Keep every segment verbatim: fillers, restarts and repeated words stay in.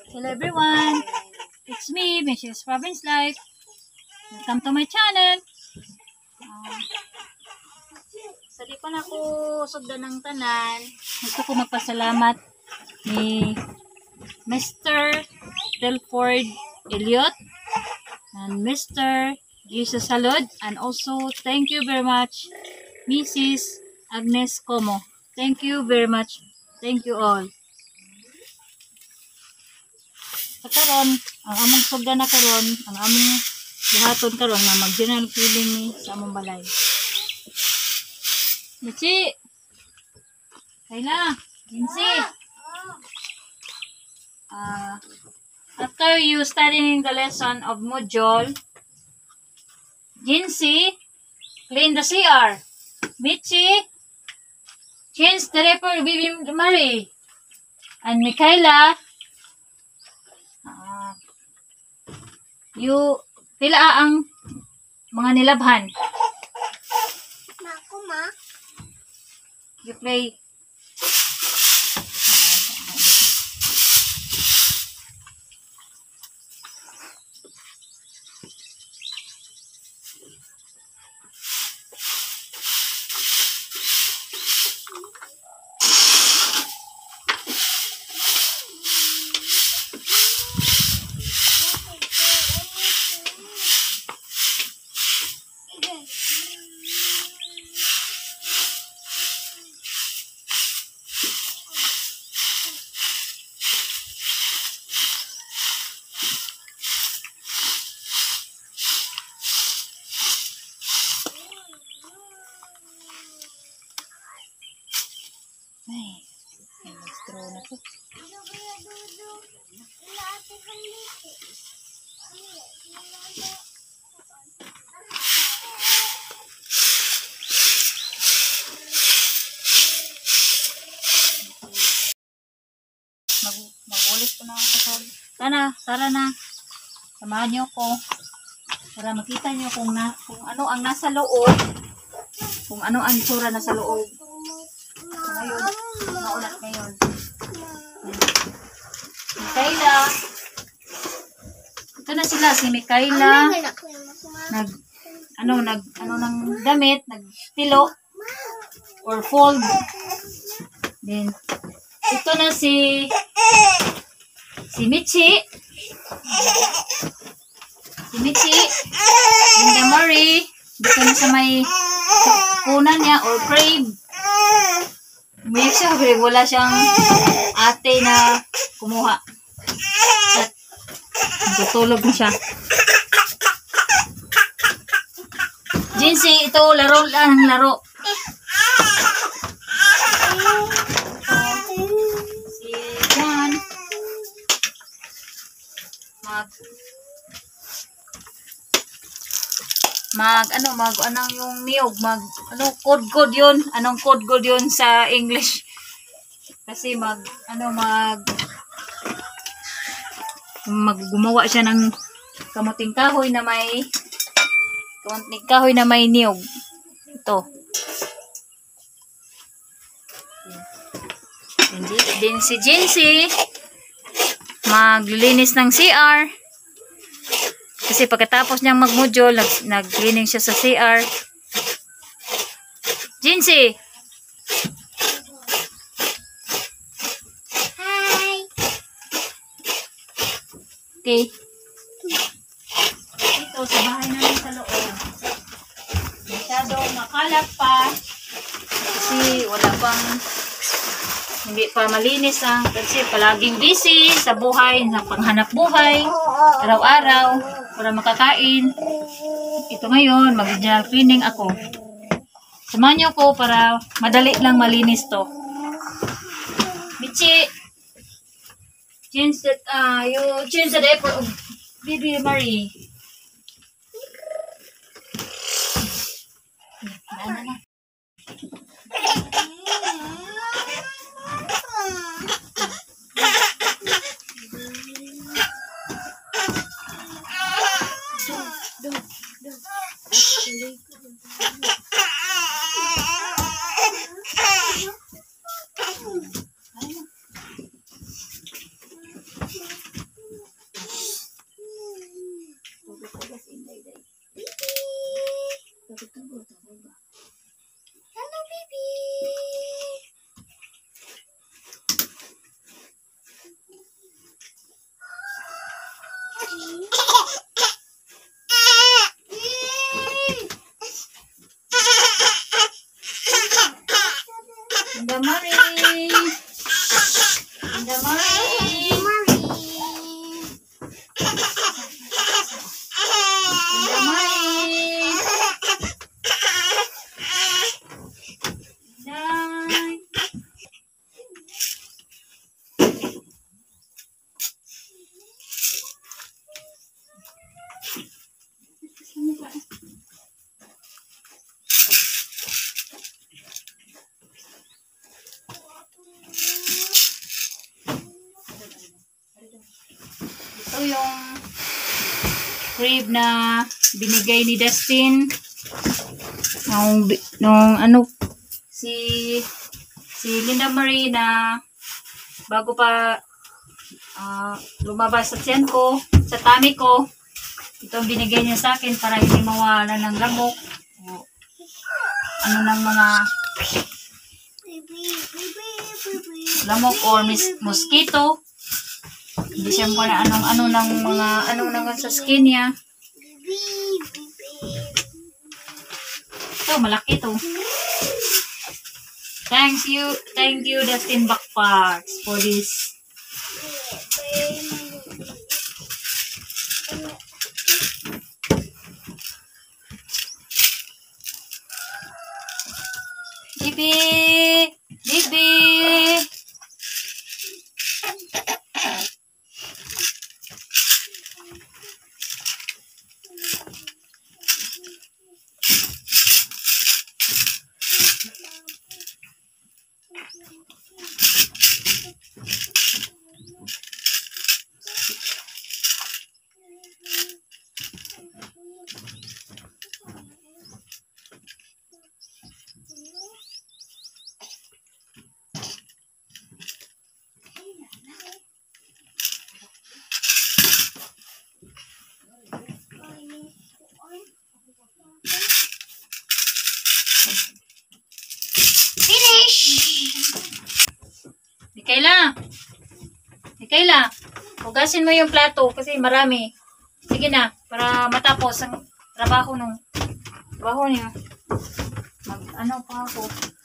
Hello everyone, it's me, Missus Province Life. Welcome to my channel. Uh, sa di pa na ako sugdan ng tanan, gusto ko magpasalamat ni Mister Telford Elliot and Mister Jesus Salud, and also thank you very much Missus Agnes Como. Thank you very much. Thank you all. Sa karon, ang among sugdan na karon, ang among buhaton karon nga mag-general cleaning ni sa among balay. Michi! Kayla! Ginsi! Uh, after you studying the lesson of module, Ginsi, clean the C R. Michi, change the diaper, Baby Marie. And Michaela, uh, you, pila ang mga nilabhan. Ako, ma. You play. Ay, mag-straw na to. Mag Mag-ulit ko na ako sa Sana, tara na. Samahan niyo ko para makita niyo kung, na, kung ano ang nasa loob. Kung ano ang itsura nasa loob. So, ngayon, maulat ngayon. Mikaela. Ito na sila, si Mikaela. Nag, ano, nag, ano ng damit, nagtilo. Or fold. Then, ito na si, si Michi. Si Michi. Linda Marie. Dito na sa may kunan niya or crave. Umiyak siya, pero wala siyang ate na kumuha. At natutulog na siya. Jinsi, ito laro lang, laro. Si John. Mag mag ano mag anong yung niyog mag ano code code yun anong code code yun sa English kasi mag ano mag mag gumawa siya ng kamuting kahoy na may kamuting kahoy na may niyog. Ito din si Jinsi maglilinis ng C R. Kasi pagkatapos niyang mag-module, nag-cleaning siya sa C R. Jinsi! Hi! Okay. Ito, sa bahay namin sa loob. Masyadong makalat pa. Kasi wala pang, hindi pa malinis ang, kasi palaging busy sa buhay, sa panghanap buhay, araw-araw. Para makakain. Ito ngayon, mag-general cleaning ako. Samahan niyo ko para madali lang malinis to. Michi, change that, uh, you change the diaper of Baby Marie. Na, na, na. Linda Marie. Linda Marie. Linda Marie. Day. Ito yung crib na binigay ni Dustin nung, nung ano si si Linda Marie na bago pa uh, lumabas sa tiyan ko, sa tummy ko. Ito ang binigay niya sa akin para hindi mawala ng lamok o ano ng mga lamok or mis mosquito. Hindi siya mo na anong ano ng mga anong nang sa skin niya. Ito, malaki to. Thanks you, thank you Dustin Backpacks for this. Bibi, Bibi. Finish! Mikaela! Mikaela! Hugasin mo yung plato kasi marami. Sige na, para matapos ang trabaho nung trabaho niya. Mag ano pa ako.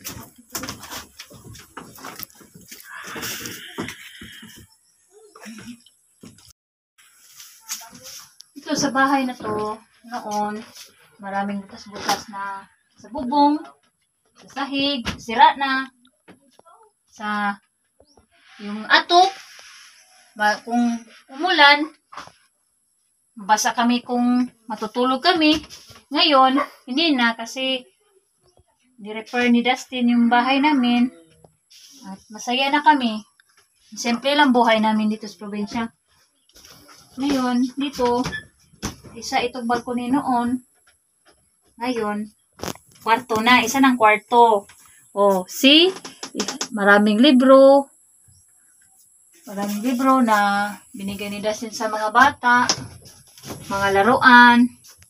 Ito sa bahay na to, noon, maraming butas-butas na sa bubong, sa sahig, sira na, sa yung atop, ba, kung umulan, basa kami kung matutulog kami. Ngayon, hindi na kasi ni-repair ni Dustin yung bahay namin at masaya na kami. Simple lang buhay namin dito sa probinsya. Ngayon, dito, isa itong balkoni noon. Ngayon, kwarto na. Isa ng kwarto. Oh, see? Maraming libro. Maraming libro na binigay ni Dustin sa mga bata. Mga laruan.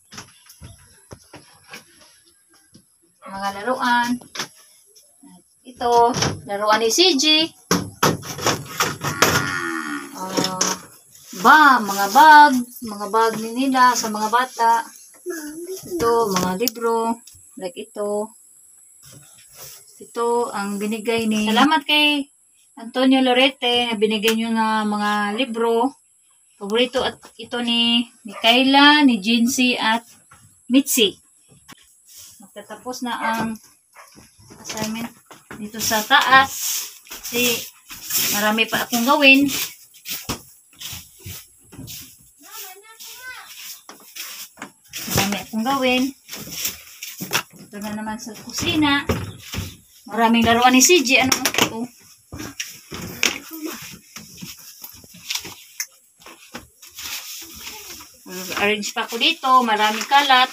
Mga laruan. Ito, laruan ni C J. Uh, ba, mga bag. Mga bag ni nila sa mga bata. Ito, mga libro. Like ito. Ito ang binigay ni... Salamat kay Antonio Lorete na binigay nyo na mga libro. Paborito at ito ni Mikaela, ni Jincy at Mitzi. Magtatapos na ang assignment dito sa taas. Kasi marami pa akong gawin. Marami akong gawin. Ito na naman sa kusina. Maraming laruan ni C J. Ano ito? Arrange pa ko dito. Maraming kalat.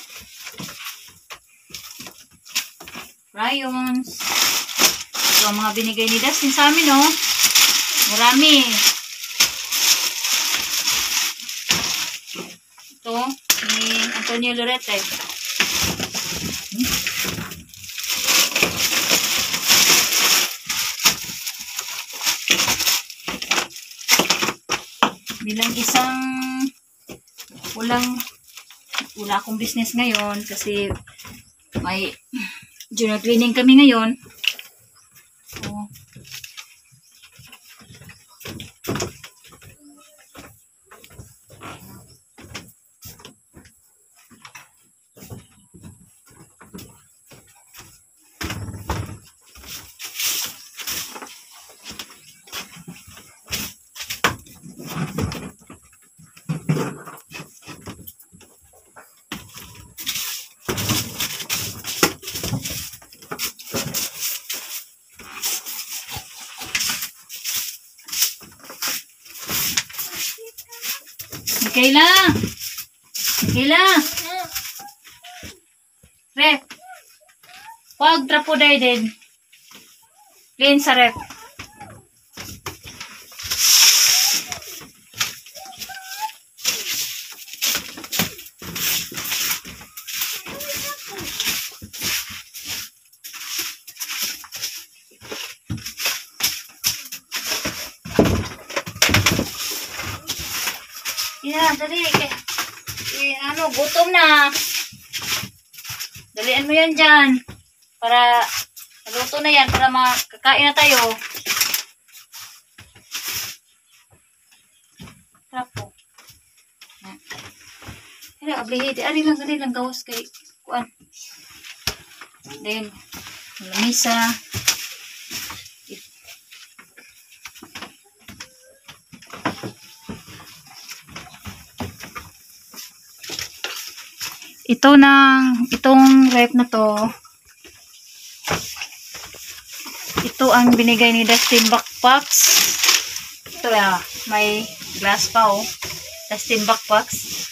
Crayons. Ito ang mga binigay ni Dustin sa amin, no? Marami. Ito, ni Antonio Lorete. Bilang isang walang, wala akong business ngayon kasi may journal cleaning kami ngayon. So, Kayla! Kayla! Rep! Huwag trapo day din. Clean sa rep. Yeah, dali. Eh, eh, ano, gutom na. Dalian mo yan dyan. Para, naluto na yan. Para makakain na tayo. Trapo. Hindi, ablihi. Di, ari lang, ari lang. Gawas kay, kuan. Then, lamisa. Ito ng, itong rep na to, ito ang binigay ni Dustin Backpacks. Ito ya, may glass pa oh. Dustin Backpacks.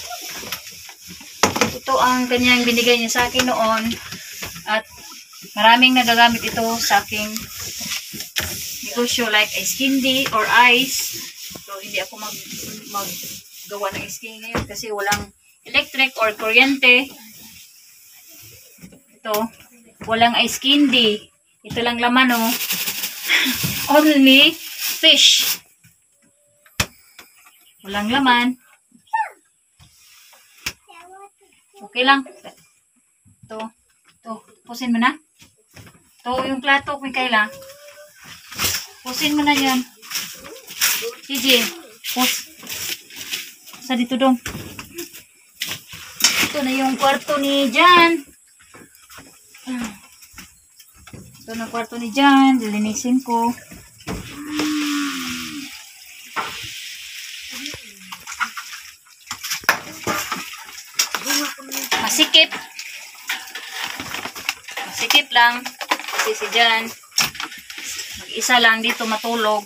Ito ang kanyang binigay niya sa akin noon. At maraming nagagamit ito sa aking negosyo like ice candy or ice. So hindi ako mag, maggawa ng ice candy ngayon kasi walang electric or kuryente. Ito, walang ice candy. Ito lang laman oh. Only fish. Walang laman. Okay lang. Ito, ito, pusin mo na. Ito yung plato, Mikaela. Pusin mo na yan. Sige, pus. Sa dito dong. Ito na yung kwarto ni Jan. Ito na kwarto ni Jan. Dilinisin ko. Masikip. Masikip lang. Kasi si Jan mag-isa lang dito matulog.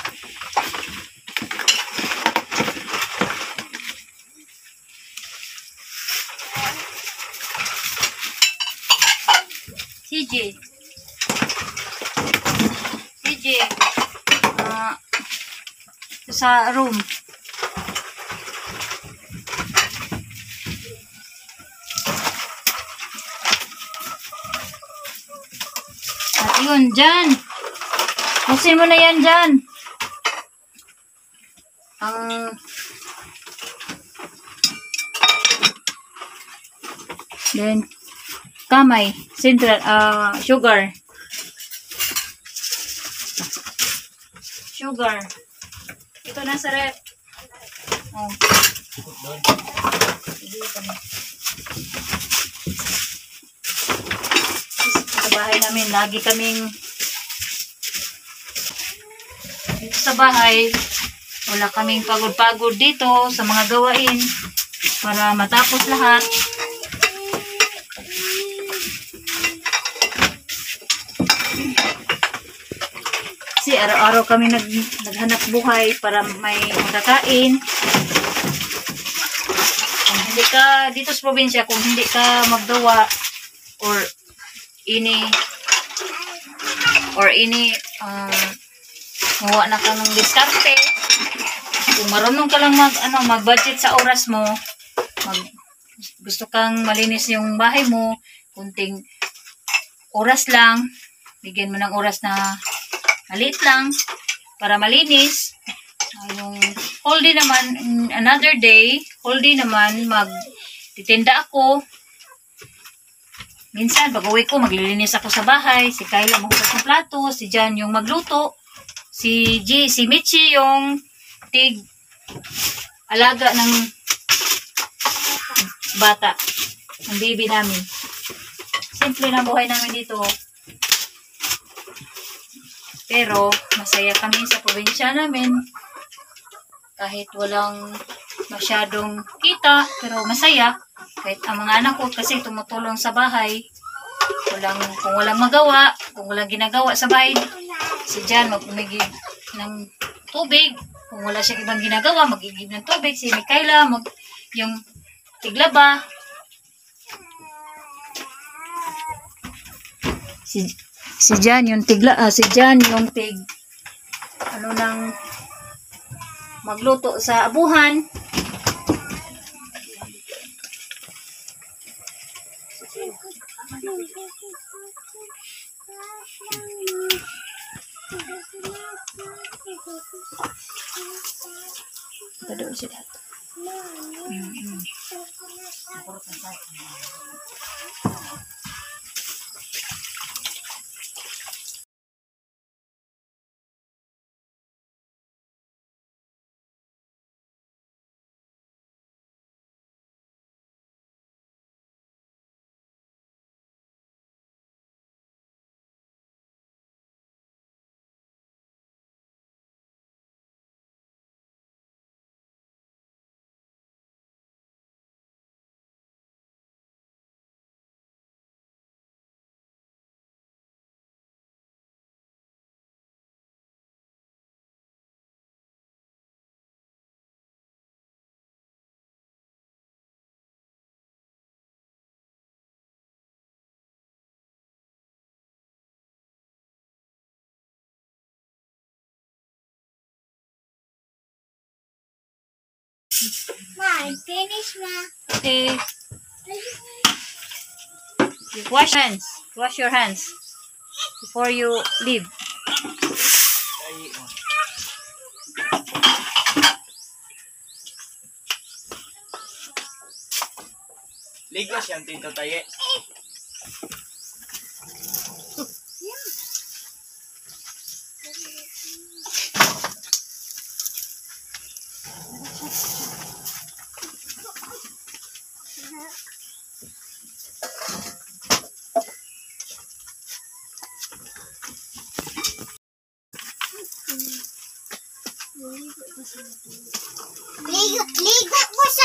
C J. C J. Uh, sa room. At yun, Jan. Pusin mo na yan, Jan. Ang then kamay, central, uh, sugar. Sugar. Ito na sa rep. Oh. Sa bahay namin, lagi kaming dito sa bahay, wala kaming pagod-pagod dito sa mga gawain para matapos lahat. Kasi araw-araw kami nag, naghanap buhay para may magkakain. Kung hindi ka dito sa probinsya, kung hindi ka maggawa or ini or ini uh, mawa na ka ng diskarte, kung marunong ka lang mag, ano, mag-budget sa oras mo, mag, gusto kang malinis yung bahay mo, kunting oras lang, bigyan mo ng oras na maliit lang para malinis. Uh, yung whole day naman, another day, whole day naman, magtitinda ako. Minsan, pag uwi ko, maglilinis ako sa bahay. Si Kyla maghugas ng plato. Si Jan yung magluto. Si G, si Michi yung tig alaga ng bata. Ng baby namin. Simple na buhay namin dito. Pero, masaya kami sa probinsya namin. Kahit walang masyadong kita, pero masaya. Kahit ang mga anak ko kasi tumutulong sa bahay. Walang, kung walang magawa, kung walang ginagawa sa bahay, si Jan mag-umigib ng tubig. Kung wala siya ibang ginagawa, mag-igib ng tubig. Si Mikaela, mag, yung tiglaba. Si, si Jan yung tigla, ah, si Jan yung tig, ano nang magluto sa abuhan. Tado siya dito. Mm-hmm. Ma, finish na. Okay. Wash hands. Wash your hands before you leave. Ligwas yan, Tito Taye. Ligo, ligo po sa...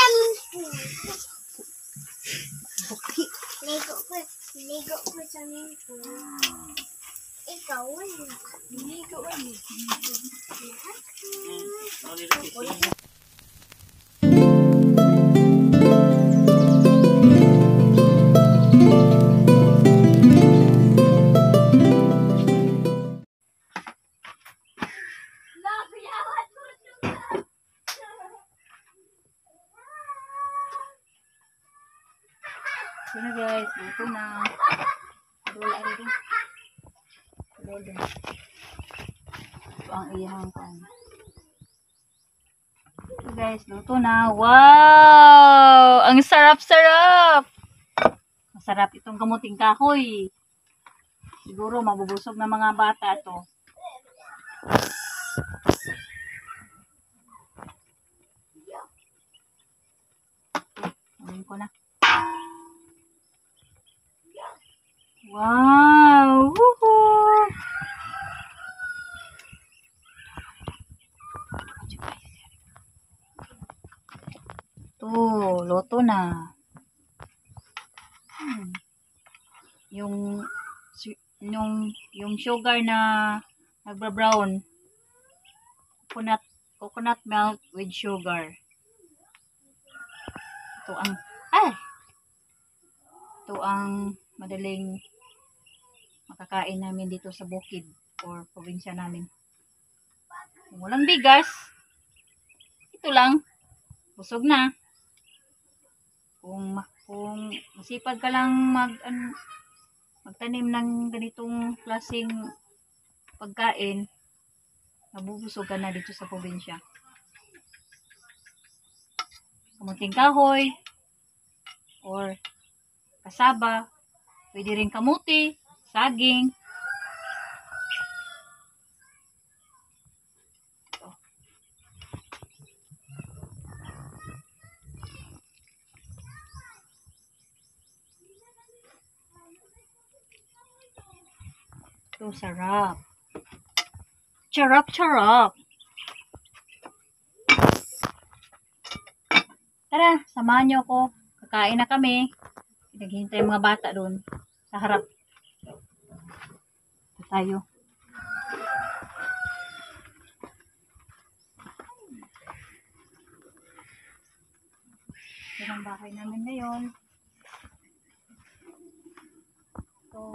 Ligo po, ligo po sa minto. Ikaw, wala. Ligo, wala. So na guys, dito na. Wala rin. Wala din. Ito ang iyang pan. So guys, luto na. Wow! Ang sarap-sarap! Masarap itong kamuting kahoy. Siguro mabubusog ng mga bata to. Amin ko na. Wow! Woohoo! Ito, loto na. Hmm. Yung yung yung sugar na nagba-brown. Coconut coconut milk with sugar. Ito ang ay. Ito ang madaling makakain namin dito sa bukid or probinsya namin. Kung walang bigas, ito lang, busog na. Kung kung masipag ka lang mag an, magtanim ng ganitong klaseng pagkain, mabubusog ka na dito sa probinsya. kamuting kahoy, or kasaba. Pwede rin kamuti, saging. Ito, sarap. Charap, charap. Tara, samahan niyo ako. Kakain na kami. Naghihintay yung mga bata doon sa harap. Ito tayo. Ito ang bahay namin ngayon. Ito.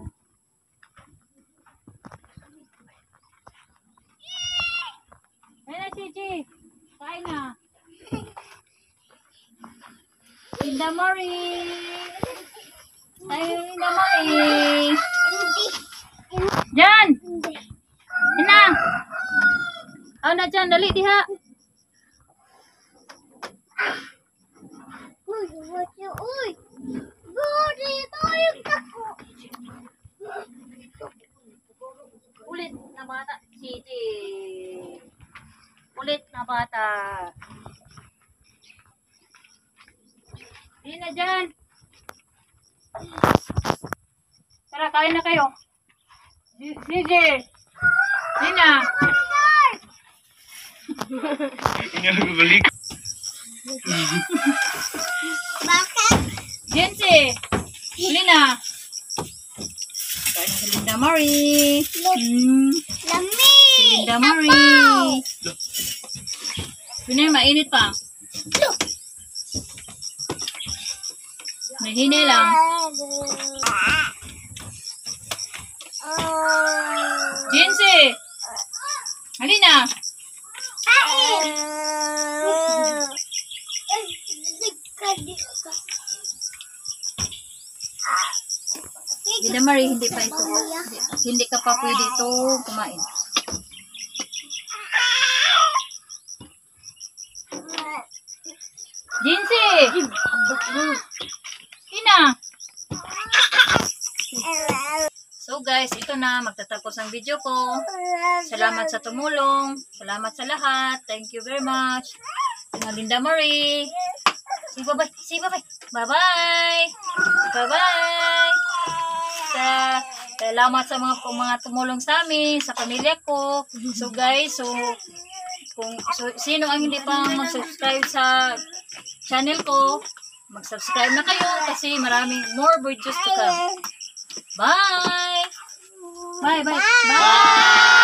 Ayun na, Gigi. Kain na. Linda Marie. Tayo, Linda Marie. Jan! Ina! Aw na dyan, dali diha. Uy, what you, uy. Gori, tayo kako. Ulit na bata. Gigi. Ulit na bata. Hindi na dyan. Tara, kain na kayo. Gigi. Hindi na. Hindi ako balik. Bakit? Jensi. Huli na. Kain na si Linda Marie. Hmm. Lami. Si Linda Marie. Pinay, mainit pa. Nahine lang. Jensi. Halina. Linda Marie, hindi pa ito. Hindi, hindi ka pa pwede ito kumain. Jensi! Ina! So guys, ito na. Magtatapos ang video ko. Salamat sa tumulong. Salamat sa lahat. Thank you very much. Mga Linda Marie. Say bye-bye. Say bye-bye. Bye-bye. Bye-bye. Sa, salamat sa mga, mga tumulong sa amin, sa pamilya ko. So guys, so kung so, sino ang hindi pa mag-subscribe sa channel ko, mag-subscribe na kayo kasi maraming more videos to come. Bye! Bye, bye, bye!